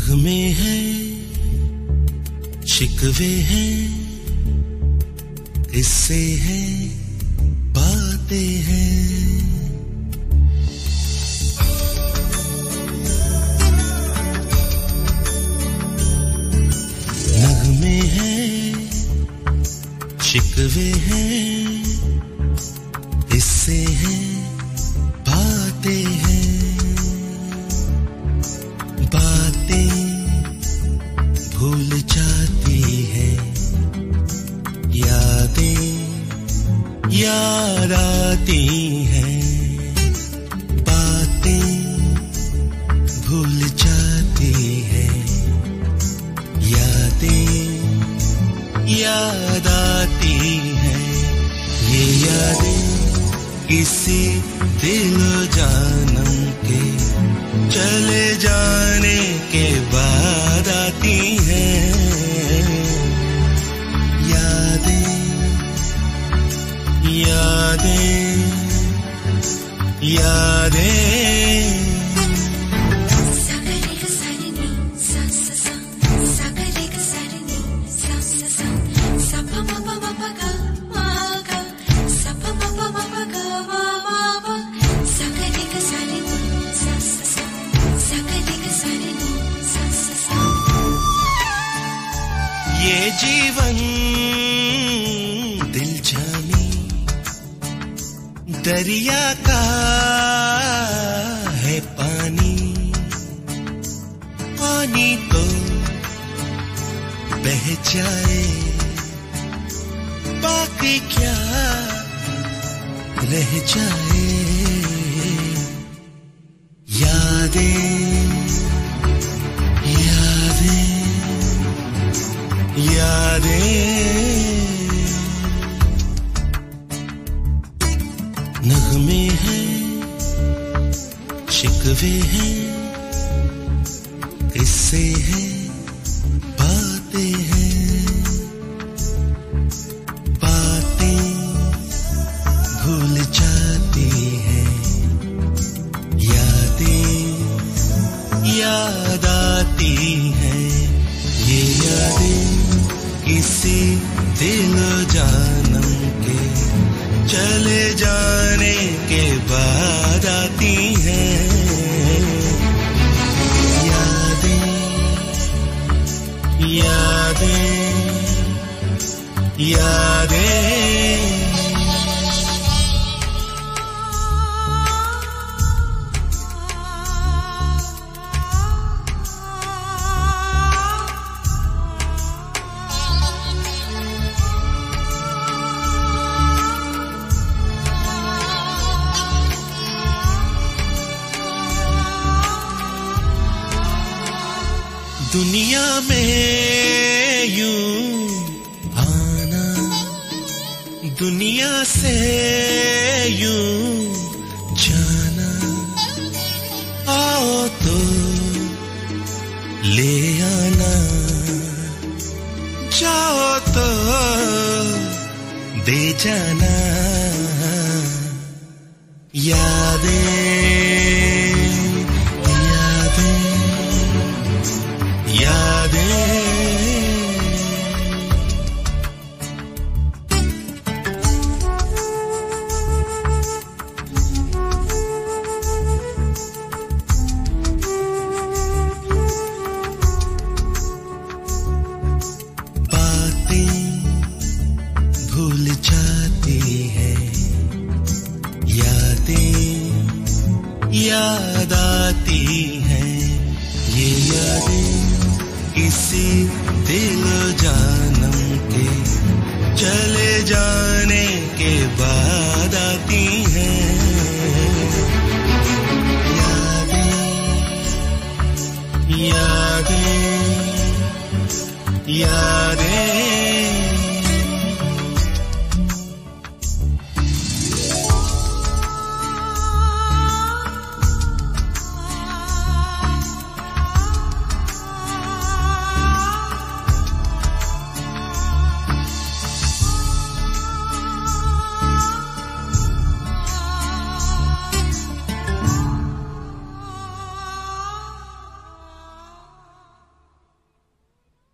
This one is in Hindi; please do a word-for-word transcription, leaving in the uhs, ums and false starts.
नगमे हैं, शिकवे हैं, किस्से हैं, बातें हैं। नगमे हैं, शिकवे हैं, किस्से हैं, बातें हैं। बातें भूल जाती है, यादें याद आती हैं। बातें भूल जाती है, यादें याद आती हैं। ये यादें किसी दिल जानम के चले जाने के बाद आती हैं। यादें यादें यादें ये जीवन दिल जानी दरिया का है पानी। पानी तो बह जाए, बाकी क्या रह जाए। यादें यादें यादें नगमे हैं, शिकवे हैं, किस्से हैं, बातें हैं। बातें भूल जाती हैं, यादें याद आती हैं। ये यादें किसी दिल जानम के चले जाने के बाद आती हैं। यादें यादें यादें दुनिया में यूं आना, दुनिया से यूं जाना। आओ तो ले आना, चाहो तो दे जाना। यादें भूल जाती है, यादें याद आती हैं। ये यादें किसी दिल जानम के चले जाने के बाद आती हैं। यादें यादें यादें